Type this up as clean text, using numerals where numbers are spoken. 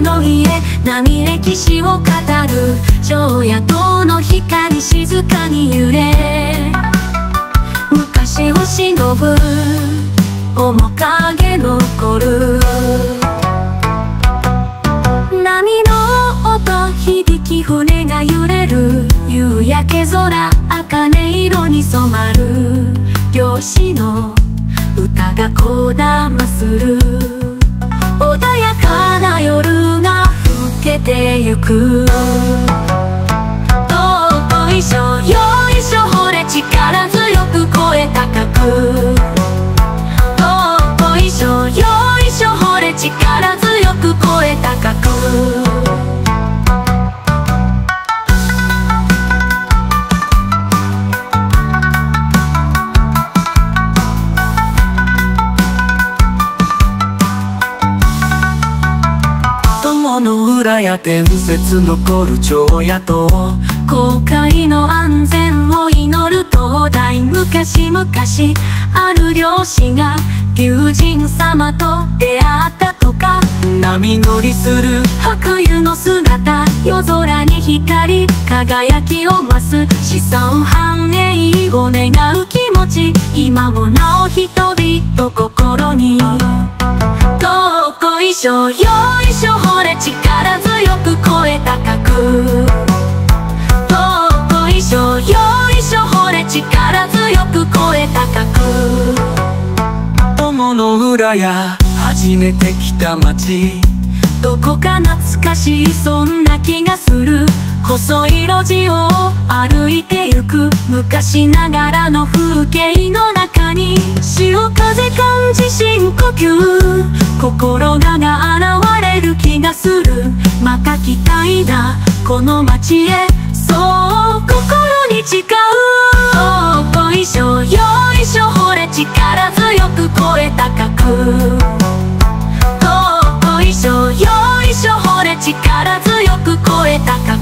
の家、波歴史を語る常夜灯の光、静かに揺れ昔を忍ぶ面影残る。波の音響き、船が揺れる夕焼け空、茜色に染まる漁師の歌がこだまする。穏やかな夜が更けてゆく。どいしょよいしょ、ほれ力強く声高く。どいしょよいしょ、ほれ力強く声高く。友の裏や伝説残る常夜灯、航海の安全を祈る灯台。昔々ある漁師が龍神様と出会ったとか。波乗りする白湯の姿、夜空に光り輝きを増す。子孫繁栄を願う気持ち、今もなお人々心に。どいしょよいしょ、ほれ力強く声高く。どいしょよいしょ、ほれ力強く声高く。友の浦や初めて来た街、どこか懐かしいそんな気がする。細い路地を歩いてゆく昔ながらの風景の中に、潮風感じ深呼吸、心が現れる気がする。また来たいなこの街へ、そう心に誓う。どいしょよいしょ、ほれ力強く声高く。どいしょよいしょ、ほれ力強く声高く。